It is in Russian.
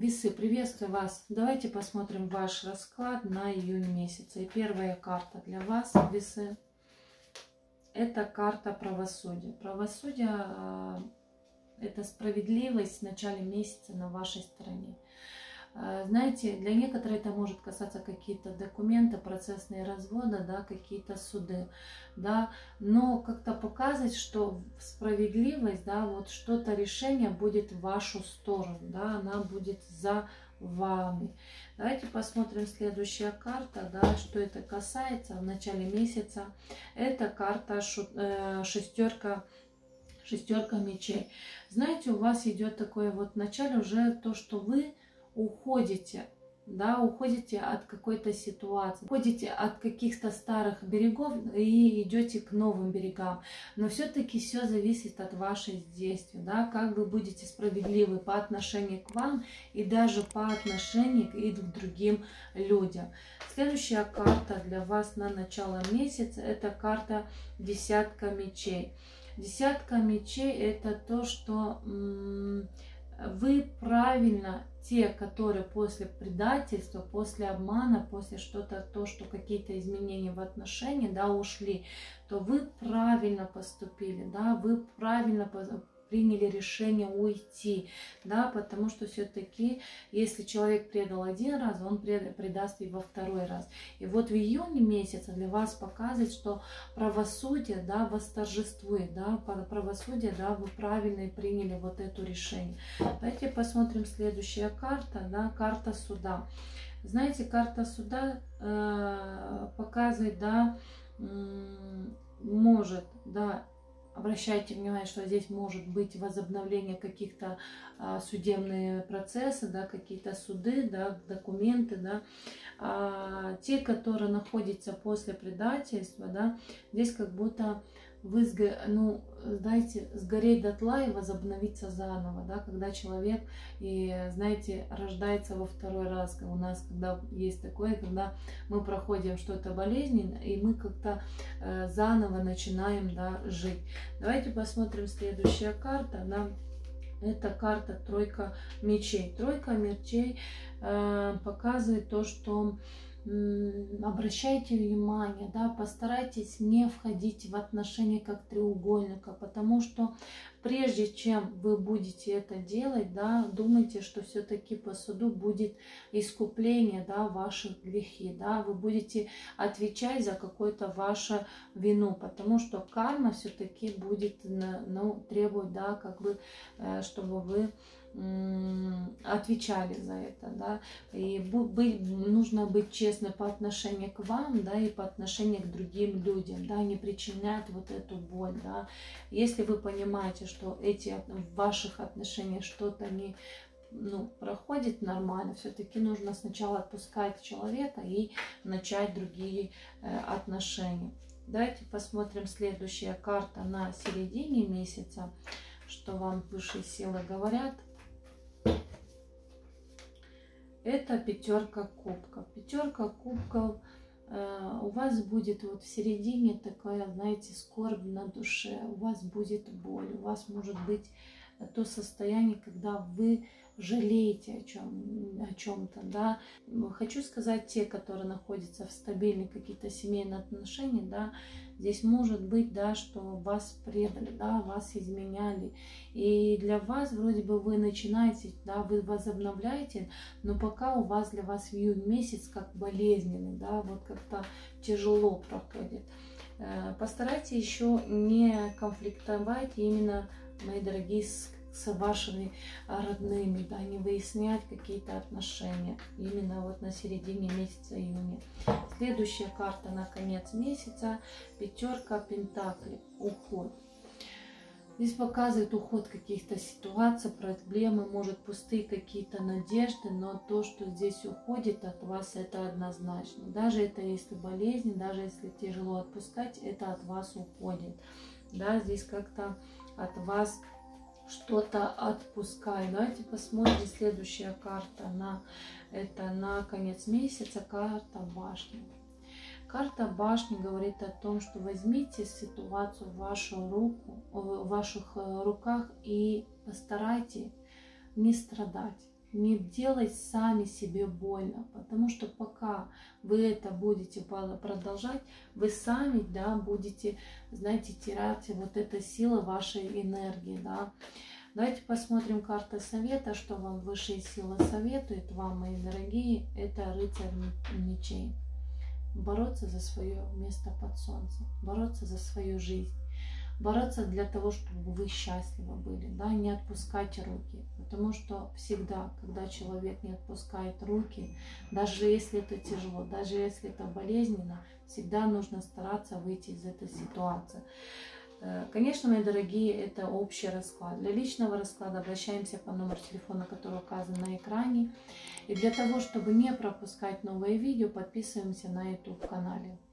Весы, приветствую вас. Давайте посмотрим ваш расклад на июнь месяц. И первая карта для вас, весы, это карта правосудия. Правосудие – это справедливость в начале месяца на вашей стороне. Знаете, для некоторых это может касаться какие-то документы, процессные разводы, да, какие-то суды, да, но как-то показывать, что справедливость, да, вот что-то решение будет в вашу сторону, да, она будет за вами. Давайте посмотрим следующая карта, да, что это касается в начале месяца. Это карта шестерка мечей. Знаете, у вас идет такое вот в начале уже то, что вы уходите, да, уходите от какой-то ситуации, уходите от каких-то старых берегов и идете к новым берегам. Но все-таки все зависит от ваших действий, да, как вы будете справедливы по отношению к вам и даже по отношению и к другим людям. Следующая карта для вас на начало месяца – это карта десятка мечей. Десятка мечей – это то, что вы правильно, те, которые после предательства, после обмана, после что-то, то, что какие-то изменения в отношении, да, ушли, то вы правильно поступили, да, вы правильно приняли решение уйти, да, потому что все-таки, если человек предал один раз, он предаст и во второй раз. И вот в июне месяце для вас показывает, что правосудие, да, восторжествует, да, правосудие, да, вы правильно приняли вот это решение. Давайте посмотрим следующая карта, да, карта суда. Знаете, карта суда показывает, да, может, да, обращайте внимание, что здесь может быть возобновление каких-то судебных процессов, да, какие-то суды, да, документы, да. Те, которые находятся после предательства, да, здесь как будто вы, ну, знаете, сгореть дотла и возобновиться заново, да, когда человек, и, знаете, рождается во второй раз. У нас, когда есть такое, когда мы проходим что-то болезненное, и мы как-то заново начинаем, да, жить. Давайте посмотрим следующая карта, да. Это карта тройка мечей. Тройка мечей показывает то, что обращайте внимание, да, постарайтесь не входить в отношения как треугольника, потому что прежде чем вы будете это делать, да, думайте, что все-таки по суду будет искупление, да, ваших грехи, да, вы будете отвечать за какую-то вашу вину, потому что карма все-таки будет, ну, требовать, да, как бы, чтобы вы отвечали за это, да, и нужно быть честным по отношению к вам, да, и по отношению к другим людям, да, не причинять вот эту боль, да. Если вы понимаете, что в ваших отношениях что-то не, ну, проходит нормально, все-таки нужно сначала отпускать человека и начать другие отношения. Давайте посмотрим следующая карта на середине месяца, что вам высшие силы говорят. Это пятерка кубков. Пятерка кубков у вас будет вот в середине такая, знаете, скорбь на душе, у вас будет боль, у вас может быть то состояние, когда вы жалеете о чем-то, да. Хочу сказать, те, которые находятся в стабильных каких-то семейных отношениях, да, здесь может быть, да, что вас предали, да, вас изменяли. И для вас вроде бы вы начинаете, да, вы возобновляете, но пока у вас для вас июнь месяц как болезненный, да, вот как-то тяжело проходит. Постарайтесь еще не конфликтовать именно, мои дорогие, с вашими родными, да, не выяснять какие-то отношения именно вот на середине месяца июня. Следующая карта на конец месяца, пятерка пентаклей, уход. Здесь показывает уход каких-то ситуаций, проблемы, может пустые какие-то надежды, но то, что здесь уходит от вас, это однозначно. Даже это если болезнь, даже если тяжело отпускать, это от вас уходит. Да, здесь как-то от вас что-то отпускай. Давайте посмотрим следующая карта на конец месяца, карта башни. Карта башни говорит о том, что возьмите ситуацию в ваших руках и постарайтесь не страдать. Не делать сами себе больно, потому что пока вы это будете продолжать, вы сами, да, будете, знаете, терять вот эта сила вашей энергии, да. Давайте посмотрим карты совета, что вам высшие силы советуют вам, мои дорогие. Это рыцарь мечей. Бороться за свое место под солнцем, бороться за свою жизнь. Бороться для того, чтобы вы счастливы были, да, не отпускать руки, потому что всегда, когда человек не отпускает руки, даже если это тяжело, даже если это болезненно, всегда нужно стараться выйти из этой ситуации. Конечно, мои дорогие, это общий расклад. Для личного расклада обращаемся по номеру телефона, который указан на экране. И для того, чтобы не пропускать новые видео, подписываемся на YouTube канале.